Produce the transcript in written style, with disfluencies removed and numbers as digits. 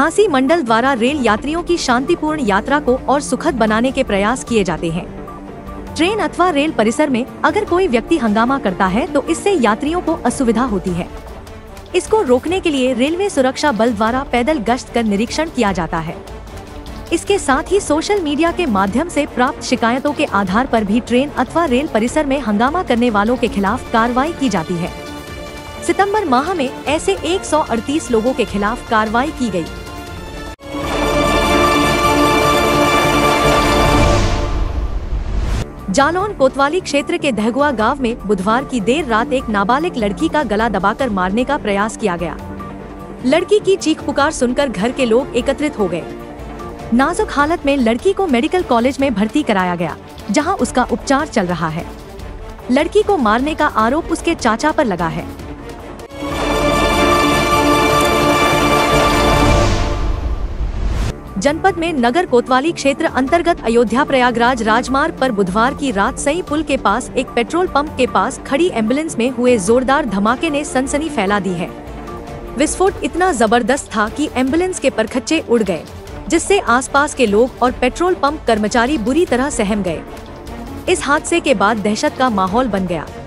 झांसी मंडल द्वारा रेल यात्रियों की शांतिपूर्ण यात्रा को और सुखद बनाने के प्रयास किए जाते हैं। ट्रेन अथवा रेल परिसर में अगर कोई व्यक्ति हंगामा करता है तो इससे यात्रियों को असुविधा होती है। इसको रोकने के लिए रेलवे सुरक्षा बल द्वारा पैदल गश्त कर निरीक्षण किया जाता है। इसके साथ ही सोशल मीडिया के माध्यम से प्राप्त शिकायतों के आधार पर भी ट्रेन अथवा रेल परिसर में हंगामा करने वालों के खिलाफ कार्रवाई की जाती है। सितंबर माह में ऐसे 138 लोगों के खिलाफ कार्रवाई की गई। जालौन कोतवाली क्षेत्र के दहगुआ गांव में बुधवार की देर रात एक नाबालिग लड़की का गला दबाकर मारने का प्रयास किया गया। लड़की की चीख पुकार सुनकर घर के लोग एकत्रित हो गए। नाजुक हालत में लड़की को मेडिकल कॉलेज में भर्ती कराया गया, जहां उसका उपचार चल रहा है। लड़की को मारने का आरोप उसके चाचा पर लगा है। जनपद में नगर कोतवाली क्षेत्र अंतर्गत अयोध्या प्रयागराज राजमार्ग पर बुधवार की रात सई पुल के पास एक पेट्रोल पंप के पास खड़ी एम्बुलेंस में हुए जोरदार धमाके ने सनसनी फैला दी है। विस्फोट इतना जबरदस्त था कि एम्बुलेंस के परखच्चे उड़ गए, जिससे आसपास के लोग और पेट्रोल पंप कर्मचारी बुरी तरह सहम गए। इस हादसे के बाद दहशत का माहौल बन गया।